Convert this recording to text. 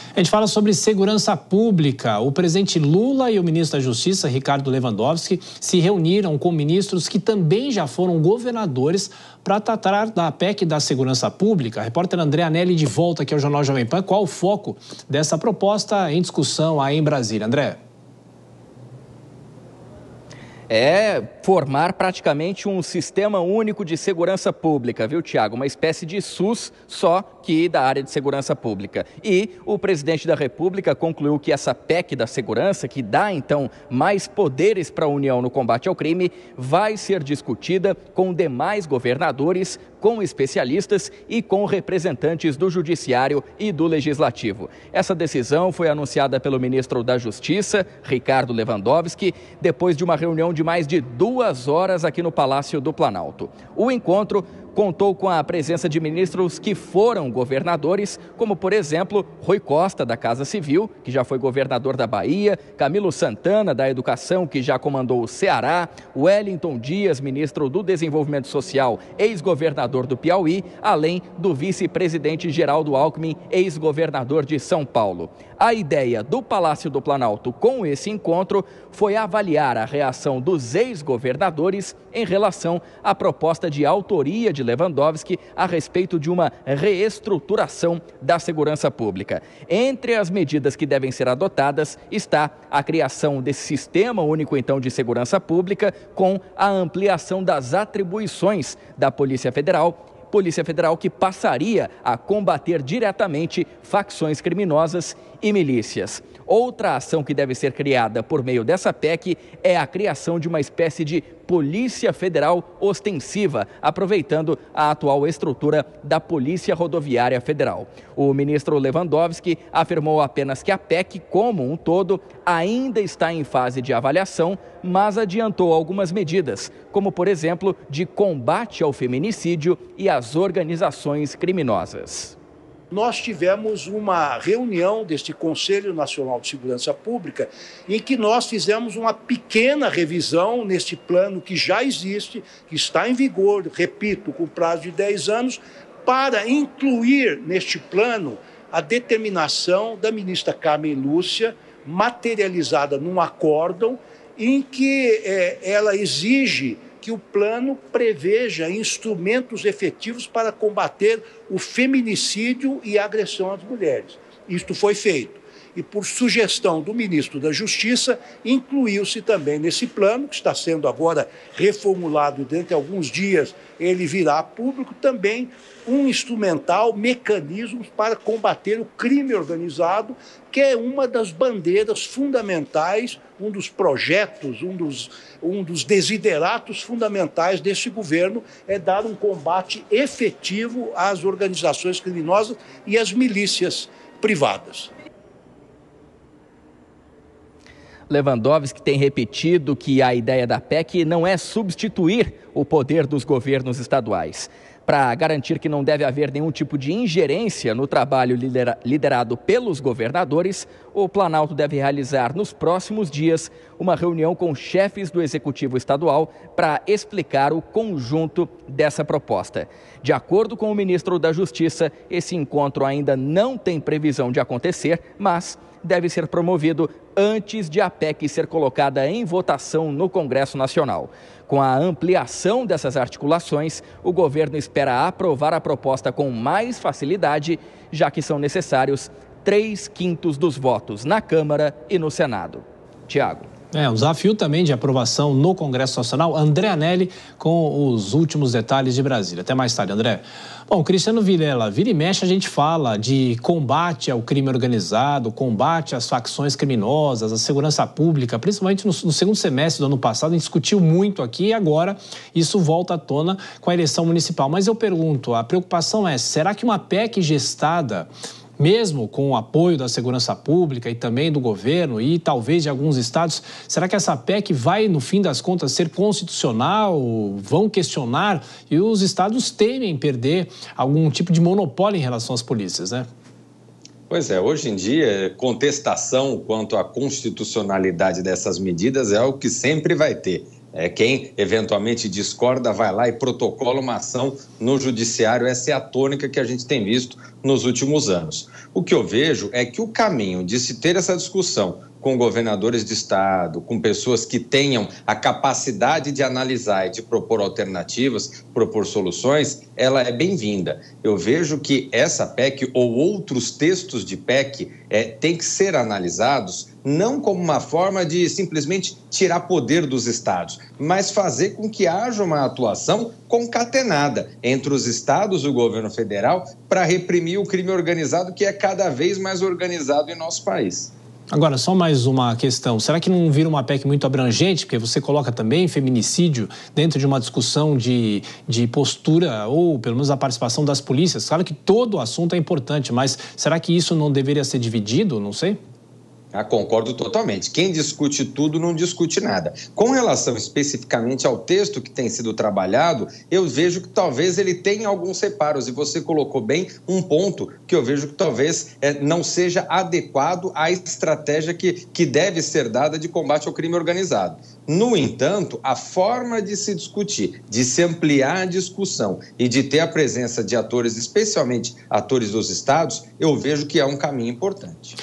A gente fala sobre segurança pública. O presidente Lula e o ministro da Justiça, Ricardo Lewandowski, se reuniram com ministros que também já foram governadores para tratar da PEC da segurança pública. A repórter André Anelli de volta aqui ao Jornal Jovem Pan. Qual o foco dessa proposta em discussão aí em Brasília? André? É formar praticamente um sistema único de segurança pública, viu, Tiago? Uma espécie de SUS, só que da área de segurança pública. E o presidente da República concluiu que essa PEC da segurança, que dá, então, mais poderes para a União no combate ao crime, vai ser discutida com demais governadores, com especialistas e com representantes do Judiciário e do Legislativo. Essa decisão foi anunciada pelo ministro da Justiça, Ricardo Lewandowski, depois de uma reunião de mais de 2 horas aqui no Palácio do Planalto. O encontro contou com a presença de ministros que foram governadores, como, por exemplo, Rui Costa, da Casa Civil, que já foi governador da Bahia, Camilo Santana, da Educação, que já comandou o Ceará, Wellington Dias, ministro do Desenvolvimento Social, ex-governador do Piauí, além do vice-presidente Geraldo Alckmin, ex-governador de São Paulo. A ideia do Palácio do Planalto com esse encontro foi avaliar a reação dos ex-governadores em relação à proposta de autoria de Lewandowski a respeito de uma reestruturação da segurança pública. Entre as medidas que devem ser adotadas está a criação desse sistema único, então, de segurança pública, com a ampliação das atribuições da Polícia Federal que passaria a combater diretamente facções criminosas e milícias. Outra ação que deve ser criada por meio dessa PEC é a criação de uma espécie de Polícia Federal ostensiva, aproveitando a atual estrutura da Polícia Rodoviária Federal. O ministro Lewandowski afirmou apenas que a PEC, como um todo, ainda está em fase de avaliação, mas adiantou algumas medidas, como, por exemplo, de combate ao feminicídio e às organizações criminosas. Nós tivemos uma reunião deste Conselho Nacional de Segurança Pública em que nós fizemos uma pequena revisão neste plano que já existe, que está em vigor, repito, com prazo de 10 anos, para incluir neste plano a determinação da ministra Carmen Lúcia, materializada num acórdão, em que ela exige que o plano preveja instrumentos efetivos para combater o feminicídio e a agressão às mulheres. Isto foi feito. E, por sugestão do ministro da Justiça, incluiu-se também nesse plano, que está sendo agora reformulado, dentro de alguns dias ele virá a público, também um instrumental, mecanismos para combater o crime organizado, que é uma das bandeiras fundamentais, um dos projetos, um dos desideratos fundamentais deste governo, é dar um combate efetivo às organizações criminosas e às milícias privadas. Lewandowski tem repetido que a ideia da PEC não é substituir o poder dos governos estaduais. Para garantir que não deve haver nenhum tipo de ingerência no trabalho liderado pelos governadores, o Planalto deve realizar nos próximos dias uma reunião com chefes do Executivo Estadual para explicar o conjunto dessa proposta. De acordo com o ministro da Justiça, esse encontro ainda não tem previsão de acontecer, mas deve ser promovido antes de a PEC ser colocada em votação no Congresso Nacional. Com a ampliação dessas articulações, o governo espera aprovar a proposta com mais facilidade, já que são necessários 3/5 dos votos na Câmara e no Senado. Tiago. Um desafio também de aprovação no Congresso Nacional. André Anelli com os últimos detalhes de Brasília. Até mais tarde, André. Bom, Cristiano Vilela, vira e mexe a gente fala de combate ao crime organizado, combate às facções criminosas, à segurança pública, principalmente no segundo semestre do ano passado, a gente discutiu muito aqui e agora isso volta à tona com a eleição municipal. Mas eu pergunto, a preocupação é, será que uma PEC gestada, mesmo com o apoio da segurança pública e também do governo e talvez de alguns estados, será que essa PEC vai, no fim das contas, ser constitucional? Vão questionar? E os estados temem perder algum tipo de monopólio em relação às polícias, né? Pois é, hoje em dia, contestação quanto à constitucionalidade dessas medidas é o que sempre vai ter. Quem eventualmente discorda vai lá e protocola uma ação no judiciário. Essa é a tônica que a gente tem visto nos últimos anos. O que eu vejo é que o caminho de se ter essa discussão com governadores de estado, com pessoas que tenham a capacidade de analisar e de propor alternativas, propor soluções, ela é bem-vinda. Eu vejo que essa PEC ou outros textos de PEC têm que ser analisados não como uma forma de simplesmente tirar poder dos estados, mas fazer com que haja uma atuação concatenada entre os estados e o governo federal para reprimir o crime organizado, que é cada vez mais organizado em nosso país. Agora, só mais uma questão. Será que não vira uma PEC muito abrangente? Porque você coloca também feminicídio dentro de uma discussão de postura ou, pelo menos, a participação das polícias. Claro que todo o assunto é importante, mas será que isso não deveria ser dividido? Não sei. Concordo totalmente. Quem discute tudo não discute nada. Com relação especificamente ao texto que tem sido trabalhado, eu vejo que talvez ele tenha alguns reparos. E você colocou bem um ponto que eu vejo que talvez não seja adequado à estratégia que deve ser dada de combate ao crime organizado. No entanto, a forma de se discutir, de se ampliar a discussão e de ter a presença de atores, especialmente atores dos estados, eu vejo que é um caminho importante.